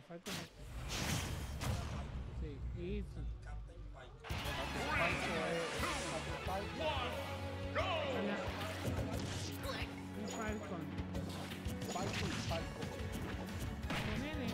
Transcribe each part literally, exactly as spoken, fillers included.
Falcon este. Sí, y sí. Salía un Falcon. Falcon, Falcon. Nene,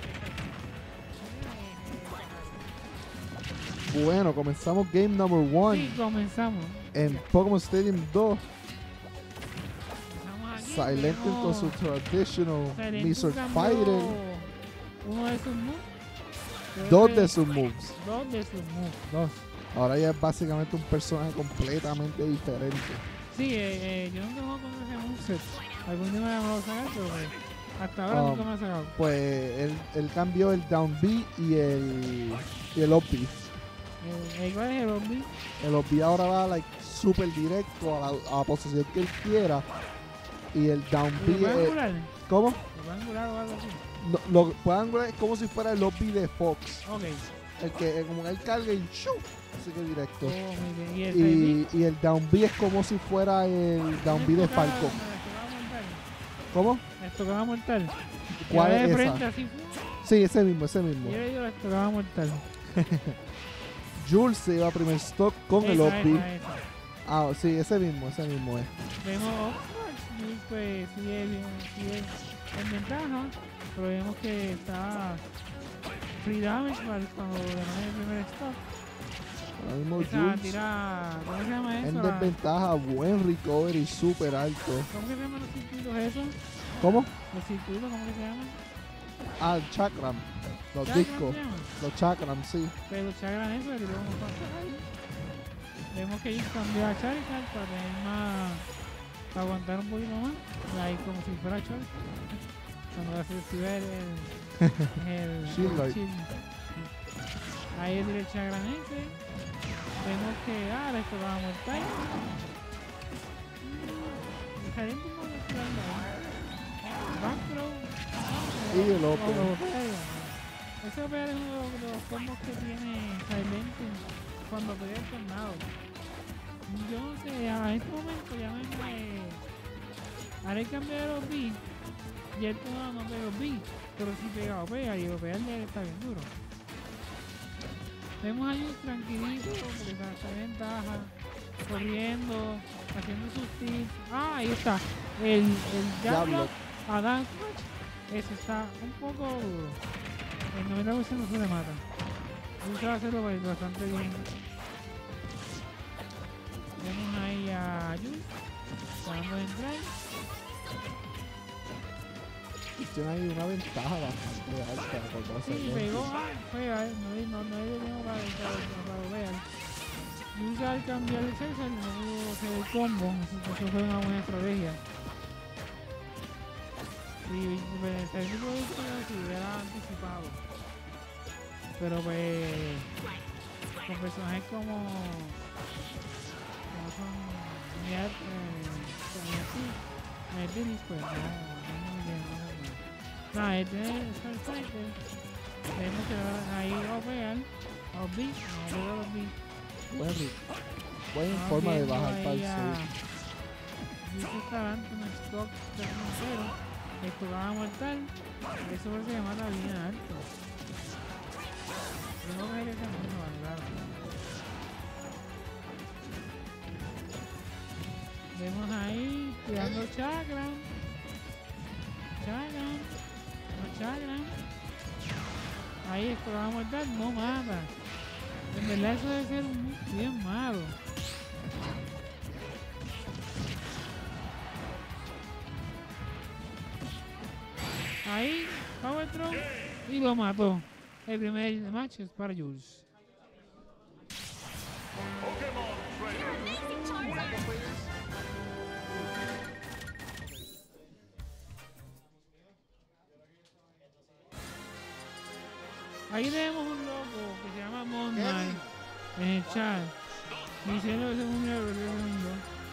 Bueno, comenzamos game number one sí, comenzamos. en Pokémon Stadium dos. Estamos aquí. Silent con tenemos- su traditional Silent Mister cambió Fighter. uno de sus moves. Creo Dos que- de sus moves. Dos de sus moves. Dos. Ahora ya es básicamente un personaje completamente diferente. Sí, eh, eh, yo nunca juego con ese moveset. Algún día me lo voy a sacar, pero pues, hasta ahora Um, nunca me lo he sacado. Pues él, él cambió el down B y el, y el up B. Eh, ¿Cuál es el zombie? El up B ahora va like, súper directo a la, a la posición que él quiera. Y el down ¿Lo B pueden es... curar? ¿Cómo? ¿Lo pueden curar o algo así? No, lo pueden ver como si fuera el up B de Fox. Ok. El que como que él carga y ¡shoo! Así que directo. Oh, muy bien. ¿Y el Silent? Y, y el down B es como si fuera el down B de ¿Les tocaba- Falcon. les tocaba mortal? ¿Cómo? Les tocaba mortal. ¿Cuál Que va es de esa? frente así. Sí, ese mismo, ese mismo. Yo le digo les tocaba mortal. Jules se iba a primer stock con el Esa, up B. esa, esa. Ah, sí, ese mismo, ese mismo es. Vemos Oxford y pues sigue, sigue en ventaja, pero vemos que está free damage para cuando le manda el primer stop. Ahora mismo Esa Jules tira, ¿cómo se llama eso? en La- desventaja, buen recovery, súper alto. ¿Cómo que se llaman los circuitos esos? ¿Cómo? Los circuitos, ¿cómo que se llaman? Ah, el chakram. Los ¿Chakram discos. se llaman? Los chakram, sí. Pero Chagran eso le tiró unos cuantos ahí. Vemos que ellos cambió a Charizard para tener más, para aguantar un poquito más. Ahí como si fuera Charizard. Cuando se activa el, el, el Shield Light. shield. Ahí es el Chagran ese. Vemos que, ah, le tocaba mortal. Diferente modo de tirarlo ahí. Back throw. Y el O- otro. o- o- Ese O P R es uno de los, de los combos que tiene Silent cuando pelea el tornado. Yo no sé, a este momento ya no me... Haré el cambio de los B y el tornado no pega los B, pero sí pega O P R y el O P R de él está bien duro. Vemos a Jules tranquilito porque está, está en ventaja, corriendo, haciendo sus tips. Ah, ahí está, el, el jab Jab lock a Dance Match. Ese está un poco duro. El noventa por ciento no se le mata. Jules va a hacerlo bastante bien. Vemos ahí a Jules tratando de entrar. Tiene ahí una ventaja bastante alta por Sí, hacerlo. pegó, ah, fue, a ver, no, no, no hay dinero para, para, para ver. Jules al cambiar el César no pudo hacer el combo, así que eso fue una buena estrategia. Y pues, el técnico de si hubiera anticipado. Pero pues, con personajes como, como son Miat, eh, así, Medellín, pues no, no muy bien, no muy bien. Nada, este es el Fighter. Vemos que ahí lo pegan, los B, no pega los B. Buen, ri- buena Estamos forma de viendo bajar para el ahí a- save. Dice que adelante un stock de cero. Esto va a mortal. Eso parece que mata bien alto. Yo no creo que sea muy claro. Vemos ahí tirando chakra. Chakra. No chakra. Ahí esto va a mortal. No mata. En verdad eso debe ser muy bien malo. Ahí, Power Throw y lo mató. El primer match es para Jules. Ahí tenemos un loco que se llama Moon Knight en el chat diciendo que es un héroe del mundo.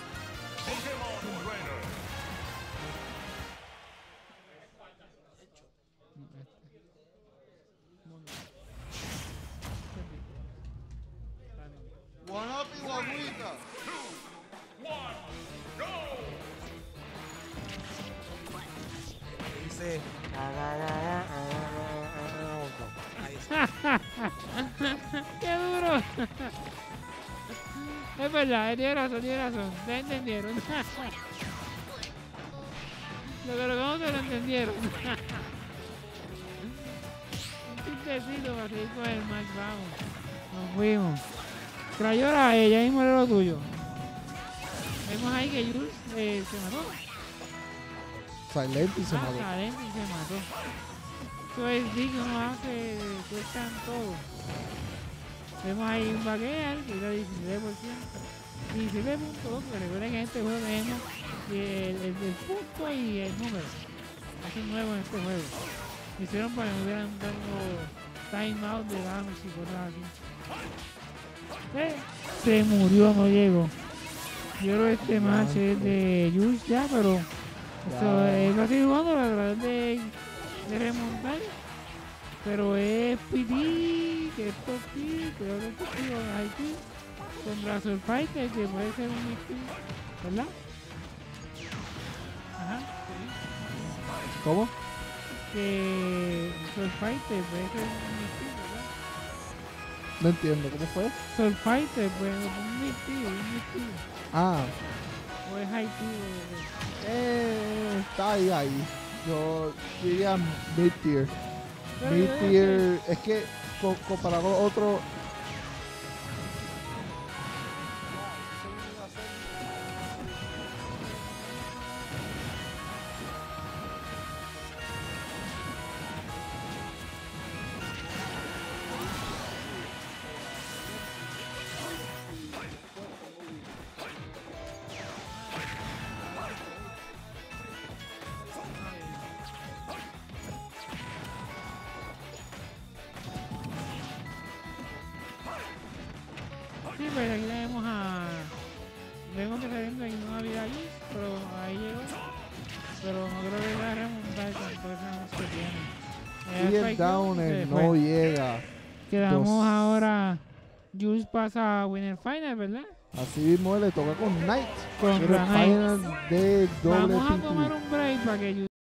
Guanapi guaguita. Dice. "Ah, ah, ah, ah, ah, ah, ¡Qué duro! Es verdad, él tiene razón, tiene razón. Ya entendieron. Lo que lo conozco lo entendieron. Un chistecito para seguir con el match, vamos. Nos fuimos. Crayora, eh, ya mismo era lo tuyo. Vemos ahí que Jules eh, se mató. Silent y se Ah, mató. Silent y se mató. Eso es digno, uno hace, cuestan todo. Vemos ahí un bagueal que era diecinueve por ciento. diecinueve punto dos, porque recuerden que en este juego tenemos el, el, el punto y el número. Eso es nuevo en este juego. Lo hicieron para que no hubieran dado timeout de damage y cosas así. Eh, se murió, no llegó. Yo creo que este match es de Jules ya, pero eso es lo estoy jugando para tratar de, de remontar. Pero es P D, que es top T, que otro top T o I T, contra Soul Fighter, que puede ser un Misty, ¿verdad? Ajá, sí. ¿Cómo? Que Soul Fighter puede ser un Misty, ¿verdad? No entiendo, ¿cómo fue? Soul Fighter puede ser un Misty, un Misty. Ah, O es I T, eh, está ahí, ahí. Yo diría mid-tier. pero Mid-tier, es que co- comparado con otro, sí, pues aquí tenemos a... Vemos que está viendo ahí una vida allí, pero ahí llegó. Pero no creo que va a remontar con todo ese avance que tiene. Eh, y el Spike Jones downer se fue. no llega. Quedamos Dos. ahora... Jules pasa a Winner Final, ¿verdad? Así mismo le toca con Knight. Contra Pero el Knight. final de doble Vamos a P T. tomar un break para que Jules